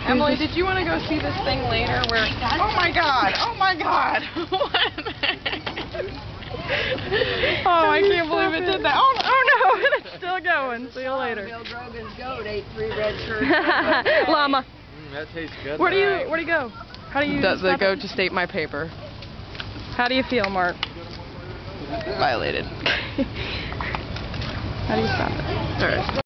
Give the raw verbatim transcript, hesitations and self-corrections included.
Emily, did you want to go see this thing later where... Oh my god! Oh my god! Oh, I can't believe it did that. Oh, oh no! It's still going. See you later. Bill Grogan's goat ate three red shirts. Llama. Mm, that tastes good. Where do you, where do you go? How do you... The, the goat just ate my paper. How do you feel, Mark? Violated. How do you stop it? Alright.